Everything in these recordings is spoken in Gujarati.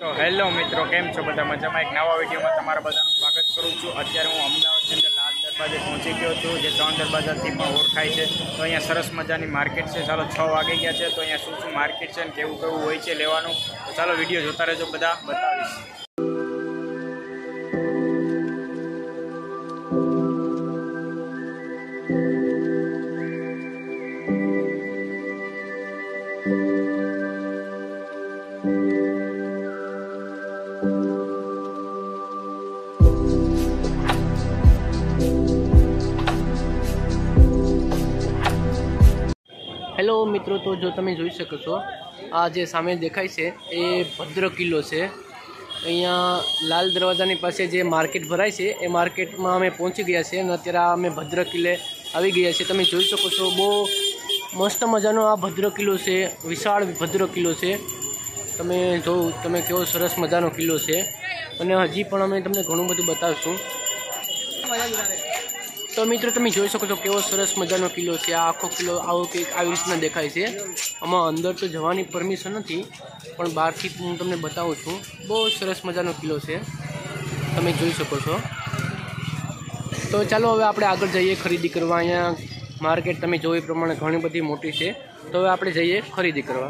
तो हेलो मित्रों केम छो बधा मजामां। एक नवा विडियो में तमारा बधानुं स्वागत करूँ छूँ। अत्यारे हूँ अमदावाद अंदर लाल दरवाजे पहुँची गयो छूँ, जे 3 दरवाजाथी पण ओळखाय छे। तो अहींया सरस मजानी मार्केट छे। चालो 6 वागी गया छे तो अहींया शुं मार्केट छे, केवुं केवुं होय छे लेवानुं। तो चालो विडियो जोता रहेजो, बधा बतावीश। हेलो मित्रों, तो जो तमे जोई शको छो आ जे सामे देखाय छे ए भद्र किल्लो छे। अहींया लाल दरवाजानी पासे जे मार्केट भराय छे ए मार्केटमां अमे पहोंची गया छे अने अत्यारे अमे भद्र किल्ले आवी गया छे। तमे जोई शको छो बहु मस्त मजानो आ भद्र किल्लो छे, विशाळ भद्र किल्लो छे। તમે કેવો સરસ મજાનો કિલ્લો છે અને હજી પણ અમે તમને ઘણું બધું બતાવશું। तो मित्रों તમે જોઈ શકો છો કેવો સરસ મજાનો કિલ્લો છે। આ આખો કિલ્લો આવો કંઈક આવી રીતના દેખાય છે। આમાં અંદર તો જવાની પરમિશન નથી, પણ બહારથી હું તમને બતાવું છું। બહુ સરસ મજાનો કિલ્લો છે, તમે જોઈ શકો છો। તો ચાલો હવે આપણે આગળ જઈએ ખરીદી કરવા। અહીંયા માર્કેટ તમે જોઈ પ્રમાણે ઘણી બધી મોટી છે, તો હવે આપણે જઈએ ખરીદી કરવા।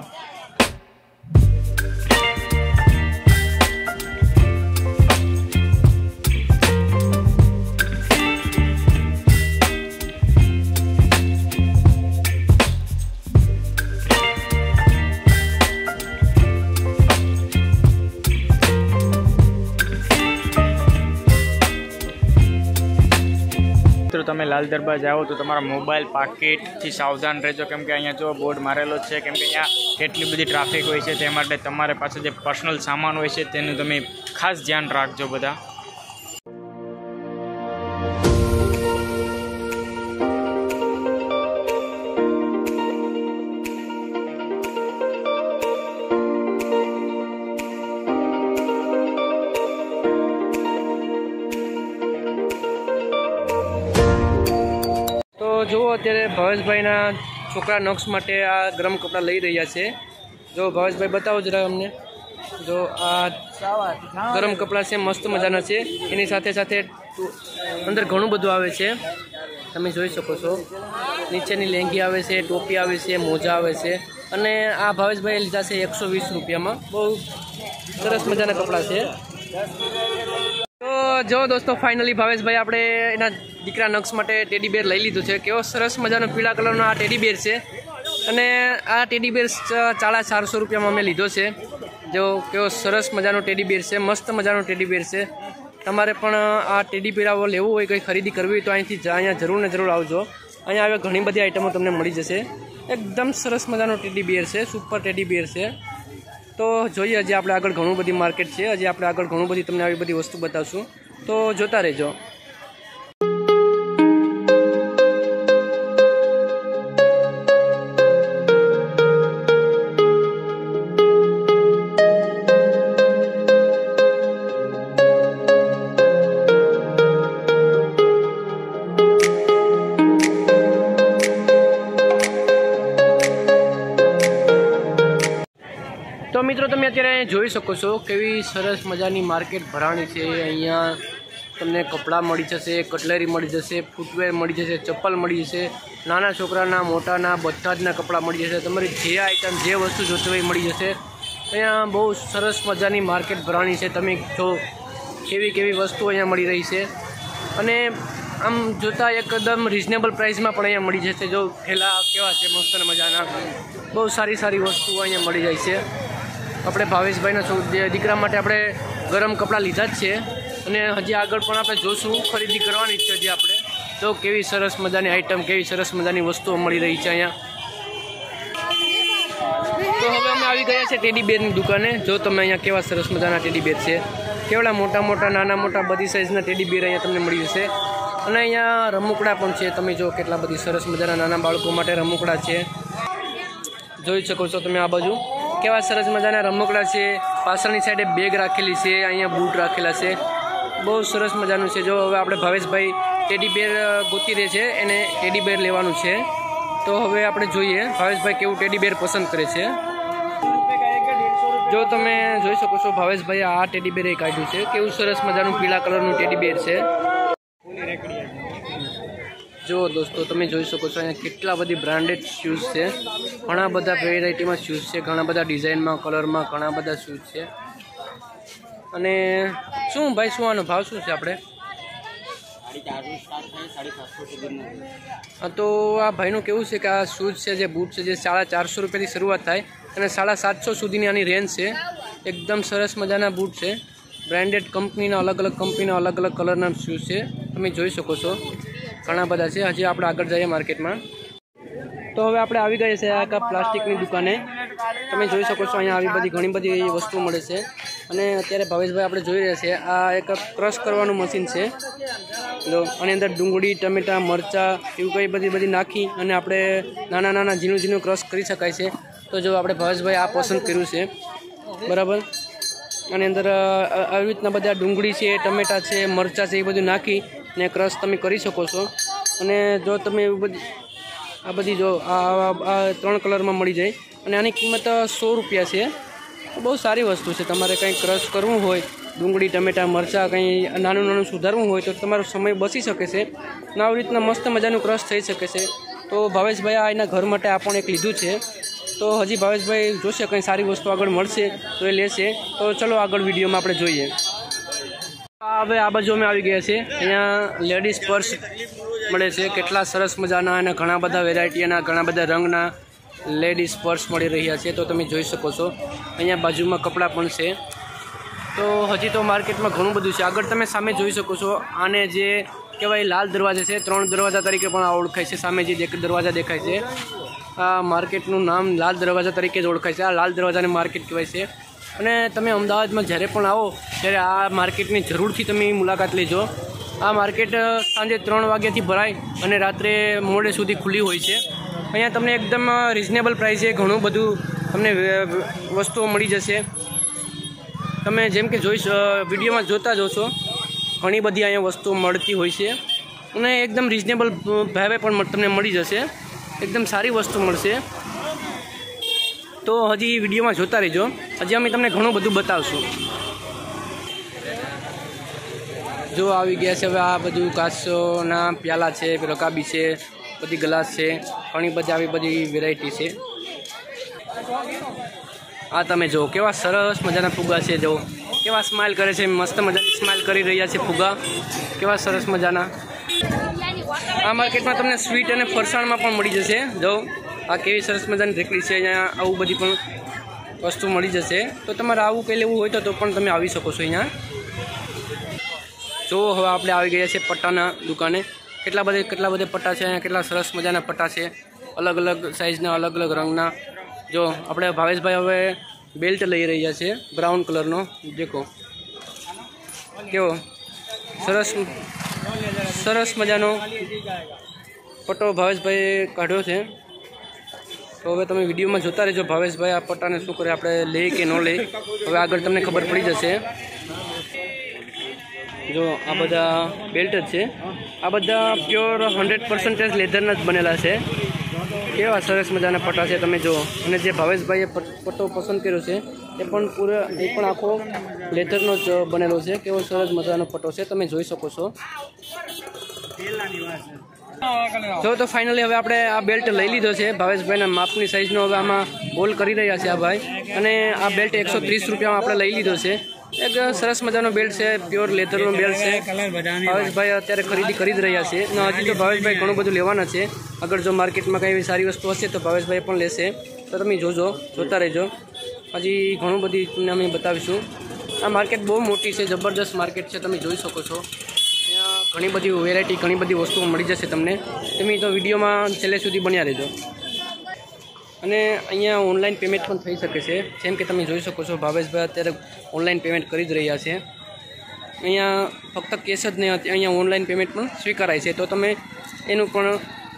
मित्रों तमे लाल दरबार जाओ तो तमारा मोबाइल पाकिट थी सावधान रहेजो, केम के अहींया जो बोर्ड मारेलो छे, केम के अहींया केटली बधी ट्राफिक होय छे, ते माटे तमारे पासे जे पर्सनल सामान होय छे तेनुं तमे खास ध्यान राखजो बधा। जो अत्यारे भावेशभाईना छोकरा नक्स माटे आ गरम कपड़ा लई रह्या छे। जो भावेशभाई बताओ जरा अमने। जो आ गरम कपड़ा छे मस्त मजाना छे, एनी साथे साथे अंदर घणुं बधुं आवे छे, तमे जोई शको छो। नीचेनी लेंगी आवे छे, टोपी आवे छे, मोजा आवे छे, अने आ भावेशभाई लीधा छे 120 रुपयामां। बहु सरस मजाना कपड़ा छे। तो जो दोस्तों फाइनली भावेशभाई आपणे एना दीकरा नक्स माटे टेडी बेर लई लीधुं छे। केवो सरस मजानो पीळा कलरनो आ टेडी बेर छे, अने आ टेडी बेर 450 रुपयामां अमे लीधो छे। जो केवो सरस मजानो टेडी बेर छे, मस्त मजानो टेडी बेर छे। तमारे पण आ टेडी बेर आवो लेवो होय, कोई खरीदी करवी होय तो અહીંથી અહીંયા જરૂર ને જરૂર આવજો। અહીંયા આવે ઘણી બધી આઈટમો તમને મળી જશે। એકદમ સરસ મજાનો ટેડી બેર છે, સુપર ટેડી બેર છે। તો જોઈએ હજી આપણે આગળ ઘણું બધી માર્કેટ છે, હજી આપણે આગળ ઘણું બધી તમને આવી બધી વસ્તુ બતાવશું, તો જોતા રહેજો। तो मित्रों तमे अत्यारे जोई शको छो केवी सरस मजानी मार्केट भराणी छे। अहींया तमने कपड़ा मळी जशे, कटलरी मळी जशे, फूटवेर मळी जशे, चप्पल मळी जशे, नाना छोकराना मोटाना बधा जना कपड़ा मळी जशे। तमारी जे आइटम जे वस्तु जोती होय मळी जशे। अहींया बहु सरस मजानी मार्केट भराणी छे। तमे जो केवी केवी वस्तु अहींया मळी रही छे, अने आम जोता एकदम रिजनेबल प्राइस में पण अहींया मळी जशे। जो ठेला केवा छे मस्त मजाना, बहु सारी सारी वस्तु अहींया मळी जाय छे। આપણે ભાવેશભાઈના દીકરા માટે આપણે ગરમ કપડાં લીધા જ છે, અને હજી આગળ પણ આપણે જોશું, ખરીદી કરવાની જ છે હજી આપણે। તો કેવી સરસ મજાની આઈટમ, કેવી સરસ મજાની વસ્તુઓ મળી રહી છે અહીંયા। તો હવે અમે આવી ગયા છે ટેડી બેરની દુકાને। જો તમે અહીંયા કેવા સરસ મજાના ટેડી બેર છે, કેવડા મોટા મોટા નાના મોટા બધી સાઇઝના ટેડી બેર અહીંયા તમને મળી જશે। અને અહીંયા રમકડા પણ છે, તમે જો કેટલા બધી સરસ મજાના નાના બાળકો માટે રમકડા છે, જોઈ શકો છો તમે। આ બાજુ केवा सरस मजाना रमकड़ा है। पाछळनी साइडे बेग राखेली है, अहींया बूट राखेला है, बहुत सरस मजानुं है। जो हवे आपणे भावेशभाई टेडी बेर गोती रहे छे, एने टेडी बेर लेवानुं छे। तो हवे आपणे जोईए भावेशभाई केवुं टेडी बेर पसंद करे छे। જો તમે જોઈ શકો છો ભાવેશભાઈ આ ટેડી બેર કાઢ્યું છે, કેવું સરસ મજાનું પીળા કલરનું ટેડી બેર છે। જો દોસ્તો તમે જોઈ શકો છો અહીંયા કેટલા બધી બ્રાન્ડેડ શૂઝ છે, ઘણા બધા વેરાયટીમાં શૂઝ છે, ઘણા બધા ડિઝાઇનમાં કલરમાં ઘણા બધા શૂઝ છે। અને શું ભાઈ શું આનો ભાવ શું છે આપણે? હા, તો આ ભાઈનું કેવું છે કે આ શૂઝ છે જે બૂટ છે જે 450 રૂપિયાથી શરૂઆત થાય અને 750 સુધીની આની રેન્જ છે। એકદમ સરસ મજાના બૂટ છે, બ્રાન્ડેડ કંપનીના અલગ અલગ કંપનીના અલગ અલગ કલરના શૂઝ છે, તમે જોઈ શકો છો ઘણા બધા છે। હજી આપણે આગળ જઈએ માર્કેટમાં। તો હવે આપણે આવી ગયા છે આ પ્લાસ્ટિકની દુકાને, તમે જોઈ શકો છો અહીંયા આવી બધી ઘણી બધી વસ્તુ મળે છે। અને અત્યારે ભાવેશભાઈ આપણે જોઈ રહ્યા છે આ એક ક્રશ કરવાનું મશીન છે, જો આની અંદર ડુંગળી, ટમેટા, મરચાં એવું કઈ બધી નાખી અને આપણે નાના નાના ઝીણું ક્રશ કરી શકાય છે। તો જો આપણે ભાવેશભાઈ આ પસંદ કર્યું છે, બરાબર। આની અંદર આવી રીતના બધા ડુંગળી છે, ટમેટા છે, મરચાં છે, એ બધું નાખી ને ક્રશ તમે કરી શકો છો। અને જો તમે આ બધી જો આ 3 કલરમાં મળી જાય અને આની કિંમત 100 રૂપિયા છે। બહુ સારી વસ્તુ છે, તમારે કંઈ ક્રશ કરવું હોય, ડુંગળી, ટમેટા, મરચાં કંઈ નાનું સુધારવું હોય તો તમારો સમય બચી શકે છે ને આવી રીતના મસ્ત મજાનું ક્રશ થઈ શકે છે। તો ભાવેશભાઈ આ એના ઘર માટે આ પણ એક લીધું છે, તો હજી ભાવેશભાઈ જોશે કંઈ સારી વસ્તુ આગળ મળશે તો એ લેશે। તો ચલો આગળ વિડીયોમાં આપણે જોઈએ। હવે આ બાજુ અમે આવી ગયા છે, અહીંયા લેડીઝ પર્સ મળે છે, કેટલા સરસ મજાના અને ઘણા બધા વેરાયટીના ઘણા બધા રંગના લેડીઝ પર્સ મળી રહ્યા છે। તો તમે જોઈ શકો છો અહીંયા બાજુમાં કપડાં પણ છે। તો હજી તો માર્કેટમાં ઘણું બધું છે, આગળ તમે સામે જોઈ શકો છો આને જે કહેવાય લાલ દરવાજા છે, 3 દરવાજા તરીકે પણ આ ઓળખાય છે। સામે જે દરવાજા દેખાય છે આ માર્કેટનું નામ લાલ દરવાજા તરીકે જ ઓળખાય છે, આ લાલ દરવાજાને માર્કેટ કહેવાય છે। અને તમે અમદાવાદમાં જ્યારે પણ આવો ત્યારે આ માર્કેટની જરૂરથી તમે મુલાકાત લેજો। આ માર્કેટ સાંજે 3 વાગ્યાથી ભરાય અને રાત્રે મોડે સુધી ખુલ્લી હોય છે। અહીંયા તમને એકદમ રિઝનેબલ પ્રાઇસે ઘણું બધું તમને વસ્તુઓ મળી જશે। તમે જેમ કે વિડીયોમાં જોતા જ છો ઘણી બધી અહીંયા વસ્તુઓ મળતી હોય છે અને એકદમ રિઝનેબલ ભાવે પણ તમને મળી જશે, એકદમ સારી વસ્તુ મળશે। તો હજી વિડીયોમાં જોતા રહેજો, હજી અમે તમને ઘણું બધું બતાવશું। જો આવી ગયા છે હવે આ બધું કાચના પ્યાલા છે, રકાબી છે, બધી ગ્લાસ છે, ઘણી બધી આવી બધી વેરાયટી છે। આ તમે જો કેવા સરસ મજાના ફુગ્ગા છે, જો કેવા સ્માઇલ કરે છે, મસ્ત મજાની સ્માઇલ કરી રહ્યા છે ફુગ્ગા, કેવા સરસ મજાના। આ માર્કેટમાં તમને સ્વીટ અને ફરસાણમાં પણ મળી જશે। જો આ કેવી સરસ મજાની રેકડી છે, અહીંયા આવું બધી પણ વસ્તુ મળી જશે। તો તમારે આવું કંઈ લેવું હોય તો પણ તમે આવી શકો છો અહીંયા। જો હવે આપણે આવી ગયા છે પટ્ટાના દુકાને, કેટલા બધા પટ્ટા છે અહીંયા, કેટલા સરસ મજાના પટ્ટા છે, અલગ અલગ સાઇઝના, અલગ અલગ રંગના। જો આપણે ભાવેશભાઈ હવે બેલ્ટ લઈ રહ્યા છે બ્રાઉન કલરનો, દેખો કેવો સરસ મજાનો પટ્ટો ભાવેશભાઈ કાઢ્યો છે। તો હવે તમે વિડીયોમાં જોતા રહેજો ભાવેશભાઈ આ પટ્ટાને શું કરે, આપણે લે કે ન લે હવે આગળ તમને ખબર પડી જશે। જો આ બધા બેલ્ટ જ છે, આ બધા પ્યોર 100% લેધરના જ બનેલા છે, કેવા સરસ મજાના પટ્ટા છે તમે જુઓ। અને જે ભાવેશભાઈએ પટ્ટો પસંદ કર્યો છે એ પણ આખો લેધરનો જ બનેલો છે, કેવો સરસ મજાનો પટ્ટો છે, તમે જોઈ શકો છો। જો તો ફાઇનલી હવે આપણે આ બેલ્ટ લઈ લીધો છે, ભાવેશભાઈના માપની સાઇઝનો હવે આમાં હોલ કરી રહ્યા છે આ ભાઈ, અને આ બેલ્ટ 130 રૂપિયામાં આપણે લઈ લીધો છે। એક સરસ મજાનો બેલ્ટ છે, પ્યોર લેધરનો બેલ્ટ છે, ભાવેશભાઈ અત્યારે ખરીદી કરી જ રહ્યા છે અને હજી તો ભાવેશભાઈ ઘણું બધું લેવાના છે। આગળ જો માર્કેટમાં કંઈ એવી સારી વસ્તુ હશે તો ભાવેશભાઈ પણ લેશે, તો તમે જોતા રહેજો, હજી ઘણું બધી તમને અમે બતાવીશું। આ માર્કેટ બહુ મોટી છે, જબરદસ્ત માર્કેટ છે, તમે જોઈ શકો છો। અહીંયા ઘણી બધી વેરાયટી, ઘણી બધી વસ્તુઓ મળી જશે તમને, તમે તો વિડીયોમાં છેલ્લે સુધી બન્યા રહેજો। અને અહીંયા ઓનલાઈન પેમેન્ટ પણ થઈ શકે છે, જેમ કે તમે જોઈ શકો છો ભાવેશભાઈ અત્યારે ઓનલાઈન પેમેન્ટ કરી જ રહ્યા છે। અહીંયા ફક્ત કેશ જ નહીં, અહીંયા ઓનલાઈન પેમેન્ટ પણ સ્વીકારાય છે, તો તમે એનું પણ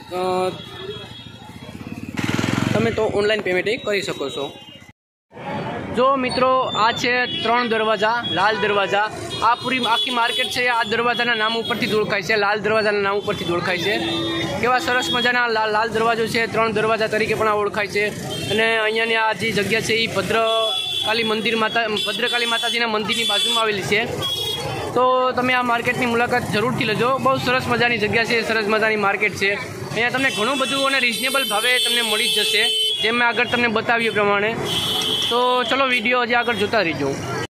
તમે તો ઓનલાઈન પેમેન્ટ કરી શકો છો। જો મિત્રો આ છે 3 દરવાજા, લાલ દરવાજા, આ પૂરી આખી માર્કેટ છે આ દરવાજાના નામ ઉપરથી જ ઓળખાય છે, લાલ દરવાજાના નામ ઉપરથી જ ઓળખાય છે। કેવા સરસ મજાના લાલ દરવાજો છે, 3 દરવાજા તરીકે પણ આ ઓળખાય છે। અને અહીંયાની આ જે જગ્યા છે એ ભદ્ર ભદ્રકાળી માતાજીના મંદિરની બાજુમાં આવેલી છે. તો તમે આ માર્કેટની મુલાકાત જરૂરથી લેજો. બહુ સરસ મજાની જગ્યા છે, સરસ મજાની માર્કેટ છે. અહીંયા તમને ઘણું બધું અને રિઝનેબલ ભાવે તમને મળી જ જશે, જેમ મેં આગળ તમને બતાવ્યું પ્રમાણે. તો ચલો વિડીયો હજી આગળ જોતા રહીજો.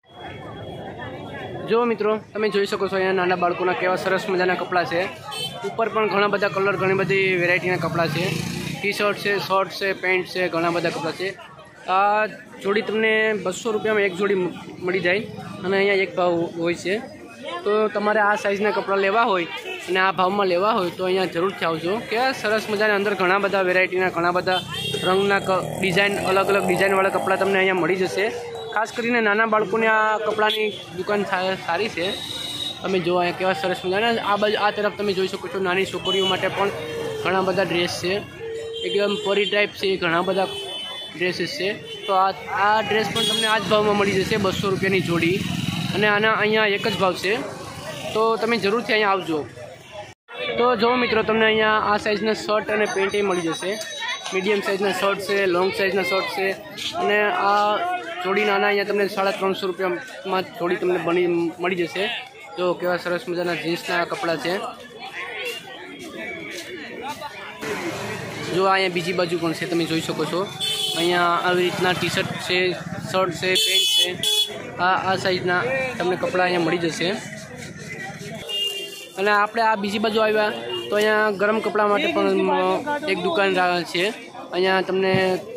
જો મિત્રો તમે જોઈ શકો છો અહીંયા નાના બાળકોના કેવા સરસ મજાના કપડાં છે. ઉપર પણ ઘણા બધા કલર, ઘણી બધી વેરાયટીના કપડાં છે. ટી શર્ટ છે, શર્ટ છે, પેન્ટ છે, ઘણા બધા કપડાં છે. આ જોડી તમને 200 રૂપિયામાં એક જોડી મળી જાય અને અહીંયા એક ભાવ હોય છે. તો તમારે આ સાઇઝના કપડાં લેવા હોય અને આ ભાવમાં લેવા હોય તો અહીંયા જરૂરથી આવજો. કે સરસ મજાના અંદર ઘણા બધા વેરાયટીના, ઘણા બધા રંગના ડિઝાઇન, અલગ અલગ ડિઝાઇનવાળા કપડાં તમને અહીંયા મળી જશે. ખાસ કરીને નાના બાળકોને આ કપડાની દુકાન સારી છે. તમે જો અહીંયા કેવા સરસ મજાના આ તરફ તમે જોઈ શકો છો નાની છોકરીઓ માટે પણ ઘણા બધા ડ્રેસ છે. એકદમ પરી ટાઈપ છે, ઘણા બધા ડ્રેસીસ છે. તો આ ડ્રેસ પણ તમને આ જ ભાવમાં મળી જશે, 200 રૂપિયાની જોડી. અને આના અહીંયા એક જ ભાવ છે. તો તમે જરૂરથી અહીંયા આવજો. તો જો મિત્રો તમને અહીંયા આ સાઇઝના શર્ટ અને પેન્ટ મળી જશે. મીડિયમ સાઇઝના શર્ટ છે, લોંગ સાઇઝના શર્ટ છે. અને આ જોડી નાના અહીંયા તમને 350 રૂપિયામાં જોડી તમને મળી જશે. જો કેવા સરસ મજાના જીન્સના કપડાં છે. જો અહીંયા બીજી બાજુ પણ છે, તમે જોઈ શકો છો. અહીંયા આવી રીતના ટી શર્ટ છે, શર્ટ છે, પેન્ટ છે. આ સાઇઝના તમને કપડાં અહીંયા મળી જશે. અને આપણે આ બીજી બાજુ આવ્યા તો અહીંયા ગરમ કપડાં માટે પણ એક દુકાન છે. અહીંયા તમને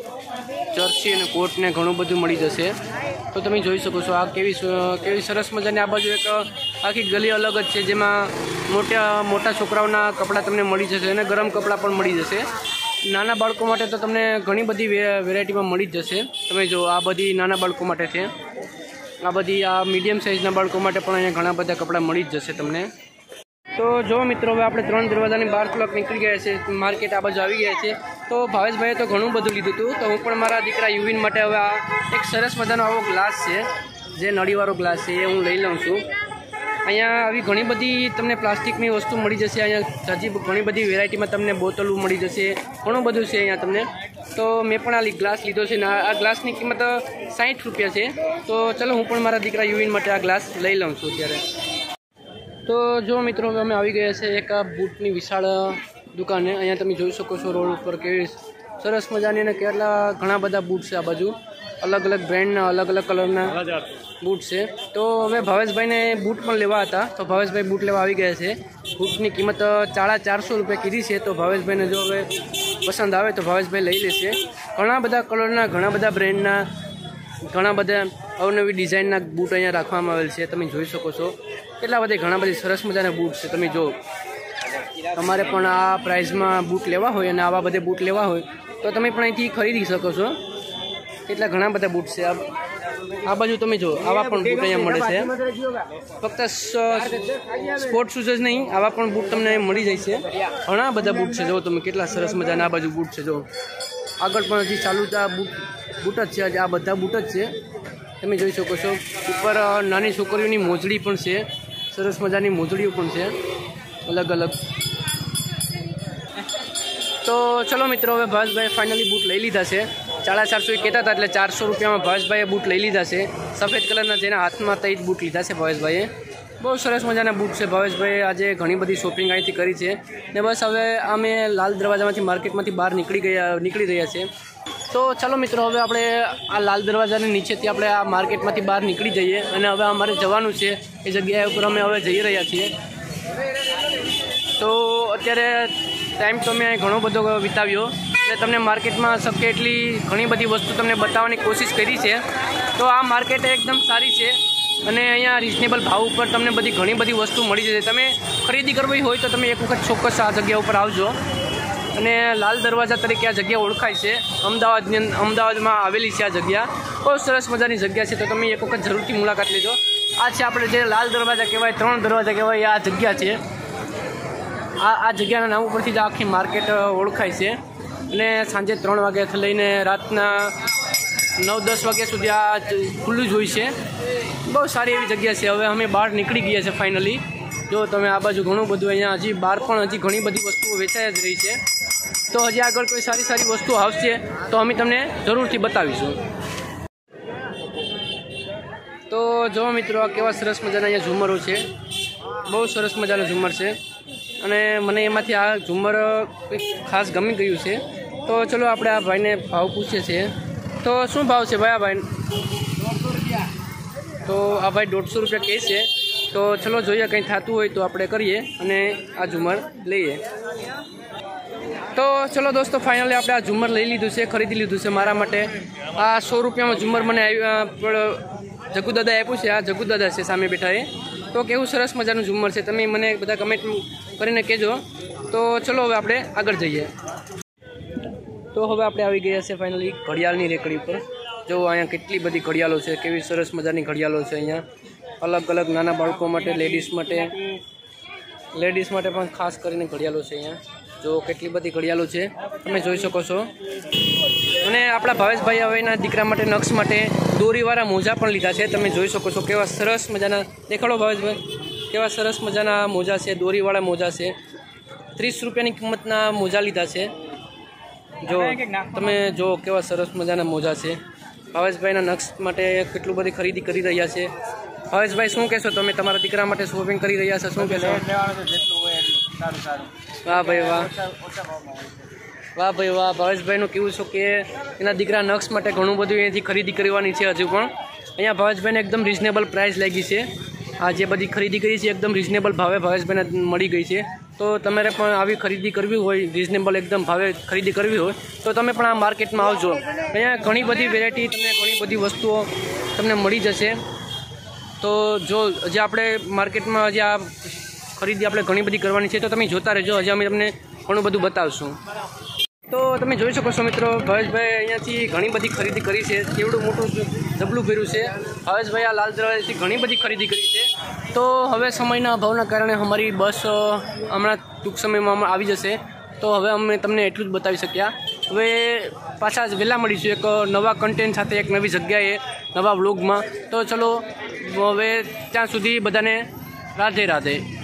જર્સી અને કોટ ને ઘણું બધું મળી જશે. તો તમે જોઈ શકો છો આ કેવી સરસ મજાની આ બાજુ એક આખી ગલી અલગ જ છે, જેમાં મોટા છોકરાઓના કપડાં તમને મળી જશે અને ગરમ કપડાં પણ મળી જશે. નાના બાળકો માટે તો તમને ઘણી બધી વેરાયટીમાં મળી જ જશે. તમે જો આ બધી નાના બાળકો માટે છે. આ બધી આ મીડિયમ સાઇઝના બાળકો માટે પણ અહીંયા ઘણા બધા કપડાં મળી જ જશે તમને. તો જો મિત્રો હવે આપણે 3 દરવાજાની બહાર થોડાક નીકળી ગયા છે, માર્કેટ આ બાજુ આવી ગયા છે. તો ભાવેશભાઈએ તો ઘણું બધું લીધું હતું. તો હું પણ મારા દીકરા યુવિન માટે હવે આ એક સરસ મજાનો આવો ગ્લાસ છે, જે નળીવાળો ગ્લાસ છે, એ હું લઈ લઉં છું. અહીંયા આવી ઘણી બધી તમને પ્લાસ્ટિકની વસ્તુ મળી જશે. અહીંયા હજી ઘણી બધી વેરાયટીમાં તમને બોટલો મળી જશે, ઘણું બધું છે અહીંયા તમને. તો મેં પણ આ ગ્લાસ લીધો છે ને આ ગ્લાસની કિંમત 60 રૂપિયા છે. તો ચલો હું પણ મારા દીકરા યુવિન માટે આ ગ્લાસ લઈ લઉં છું અત્યારે. તો જો મિત્રો હવે અમે આવી ગયા છે એક બૂટની વિશાળ દુકાને. અહીંયા તમે જોઈ શકો છો રોડ ઉપર કેવી સરસ મજાની અને ઘણા બધા બૂટ છે. આ બાજુ અલગ અલગ બ્રાન્ડના, અલગ અલગ કલરના બૂટ છે. તો હવે ભાવેશભાઈને બૂટ પણ લેવા હતા, તો ભાવેશભાઈ બૂટ લેવા આવી ગયા છે. બૂટની કિંમત 450 રૂપિયા કીધી છે. તો ભાવેશભાઈને જો હવે પસંદ આવે તો ભાવેશભાઈ લઈ લેશે. ઘણા બધા કલરના, ઘણા બધા બ્રાન્ડના, ઘણા બધા અવનવી ડિઝાઇનના બૂટ અહીંયા રાખવામાં આવેલ છે. તમે જોઈ શકો છો ઘણા બધી સરસ મજાના બૂટ છે. તમે જો તમારે પણ આ પ્રાઇઝમાં બૂટ લેવા હોય અને આવા બધે બૂટ લેવા હોય તો તમે પણ અહીંથી ખરીદી શકો છો. એટલા ઘણા બધા બૂટ છે. આ બાજુ તમે જો આવા પણ બૂટ અહીંયા મળે છે. ફક્ત સ્પોર્ટ શૂઝ જ નહીં, આવા પણ બૂટ તમને મળી જાય છે. ઘણા બધા બૂટ છે. જો તમે કેટલા સરસ મજાના આ બાજુ બૂટ છે. જો આગળ પણ હજી ચાલુ બૂટ જ છે. આ બધા બૂટ જ છે. તમે જોઈ શકો છો ઉપર નાની છોકરીઓની મોજડી પણ છે, સરસ મજાની મોજડીઓ પણ છે અલગ અલગ. તો ચલો મિત્રો હવે ભાવેશભાઈએ ફાઇનલી બૂટ લઈ લીધા છે. 450 કહેતા હતા, એટલે 400 રૂપિયામાં ભાવેશભાઈએ બૂટ લઈ લીધા છે. સફેદ કલરના જેના હાથમાં તઈ બૂટ લીધા છે ભાવેશભાઈએ. બહુ સરસ મજાના બૂટ છે. ભાવેશભાઈએ આજે ઘણી બધી શોપિંગ અહીંથી કરી છે ને બસ હવે અમે લાલ દરવાજામાંથી માર્કેટમાંથી બહાર નીકળી રહ્યા છે. તો ચાલો મિત્રો હવે આપણે આ લાલ દરવાજાની નીચેથી આપણે આ માર્કેટમાંથી બહાર નીકળી જઈએ અને હવે અમારે જવાનું છે એ જગ્યાએ ઉપર અમે હવે જઈ રહ્યા છીએ. તો અત્યારે ટાઈમ તો મેં ઘણો બધો વિતાવ્યો અને તમને માર્કેટમાં શક્ય એટલી ઘણી બધી વસ્તુ તમને બતાવવાની કોશિશ કરી છે. તો આ માર્કેટ એકદમ સારી છે અને અહીંયા રિઝનેબલ ભાવ ઉપર તમને ઘણી બધી વસ્તુ મળી જશે. તમે ખરીદી કરવી હોય તો તમે એક વખત ચોક્કસ આ જગ્યા ઉપર આવજો. અને લાલ દરવાજા તરીકે આ જગ્યા ઓળખાય છે. અમદાવાદમાં આવેલી છે આ જગ્યા. બહુ સરસ મજાની જગ્યા છે. તો તમે એક વખત જરૂરથી મુલાકાત લેજો. આ છે આપણે જે લાલ દરવાજા કહેવાય, 3 દરવાજા કહેવાય, આ જગ્યા છે. આ જગ્યાના નામ ઉપરથી જ આખી માર્કેટ ઓળખાય છે. અને સાંજે 3 વાગ્યાથી લઈને રાતના 9-10 વાગ્યા સુધી આ ખુલ્લું જ હોય છે. બહુ સારી એવી જગ્યા છે. હવે અમે બહાર નીકળી ગયા છે ફાઇનલી. જો તમે આ બાજુ ઘણું બધું અહીંયા હજી બહાર પણ ઘણી બધી વસ્તુઓ વેચાઈ જ રહી છે. તો હજી આગળ કોઈ સારી વસ્તુ આવશે તો અમે તમને જરૂરથી બતાવીશું. તો જો મિત્રો આ કેવા સરસ મજાના અહીંયા ઝુમરો છે, બહુ સરસ મજાનું ઝુમર છે અને મને એમાંથી આ ઝુમર કંઈક ખાસ ગમી ગયું છે. તો ચલો આપણે આ ભાઈને ભાવ પૂછીએ છીએ. તો શું ભાવ છે ભાઈ આ ભાઈ? તો આ ભાઈ 150 રૂપિયા કહે છે. તો ચલો જોઈએ, કંઈ થતું હોય તો આપણે કરીએ અને આ ઝુમર લઈએ. તો ચલો દોસ્તો, ફાઇનલી આપણે આ ઝુમર લઈ લીધું છે, ખરીદી લીધું છે મારા માટે. આ 100 રૂપિયામાં ઝુમર મને જગુદાદા આપ્યું છે. આ જગુદાદા છે સામે બેઠા એ. તો કેવું સરસ મજાનું ઝુમર છે, તમે મને બધા કમેન્ટ કરીને કહેજો. તો ચલો હવે આપણે આગળ જઈએ. તો હવે આપણે આવી ગયા છે ફાઇનલી ઘડિયાળની રેકડી પર. જો અહીંયા કેટલી બધી ઘડિયાળો છે, કેવી સરસ મજાની ઘડિયાળો છે. અહીંયા અલગ અલગ નાના બાળકો માટે, લેડીઝ માટે પણ ખાસ કરીને ઘડિયાળો છે. અહીંયા જો કેટલી બધી ઘડિયાળો છે, તમે જોઈ શકો છો. અને આપણા ભાવેશભાઈ હવે એના દીકરા માટે, નક્ષ માટે દોરીવાળા મોજા પણ લીધા છે. તમે જોઈ શકો છો કેવા સરસ મજાના. દેખાડો ભાવેશભાઈ, કેવા સરસ મજાના મોજા છે, દોરીવાળા મોજા છે. 30 રૂપિયાની કિંમતના મોજા લીધા છે. જો તમે જો કેવા સરસ મજાના મોજા છે. ભાવેશભાઈના નક્ષ માટે કેટલું બધી ખરીદી કરી રહ્યા છે. ભાવેશભાઈ શું કહેશો તમે? તમારા દીકરા માટે શોપિંગ કરી રહ્યા છો, શું કહેશો? વાહ ભાઈ વાહ, વાહ ભાઈ વાહ. ભાવેશભાઈનું કેવું છે કે એના દીકરા નક્ષ માટે ઘણું બધું અહીંયાથી ખરીદી કરવાની છે. હજુ પણ અહીંયા ભાવેશભાઈને એકદમ રિઝનેબલ પ્રાઇસ લાગી છે. આ જે બધી ખરીદી કરી છે એકદમ રિઝનેબલ ભાવે ભાવેશભાઈને મળી ગઈ છે. તો તમારે પણ આવી ખરીદી કરવી હોય, રિઝનેબલ એકદમ ભાવે ખરીદી કરવી હોય તો તમે પણ આ માર્કેટમાં આવજો. અહીંયા ઘણી બધી વેરાયટી, તમને ઘણી બધી વસ્તુઓ તમને મળી જશે. તો જો હજી આપણે માર્કેટમાં હજી આ ખરીદી આપણે ઘણી બધી કરવાની છે, તો તમે જોતા રહેજો. હજી અમે તમને ઘણું બધું બતાવશું. તો તમે જોઈ શકો છો મિત્રો, ભાવેશભાઈ અહીંયાથી ઘણી બધી ખરીદી કરી છે. કેવડું મોટું જબલું ભર્યું છે. ભાવેશભાઈ આ લાલ દરવાજાથી ઘણી બધી ખરીદી કરી છે. તો હવે સમયના અભાવના કારણે અમારી બસ હમણાં ટૂંક સમયમાં આવી જશે. તો હવે અમે તમને એટલું જ બતાવી શક્યા. હવે પાછા જ વહેલા મળીશું એક નવા કન્ટેન્ટ સાથે, એક નવી જગ્યાએ, નવા વ્લોગમાં. તો ચલો હવે ત્યાં સુધી બધાને રાધે રાધે.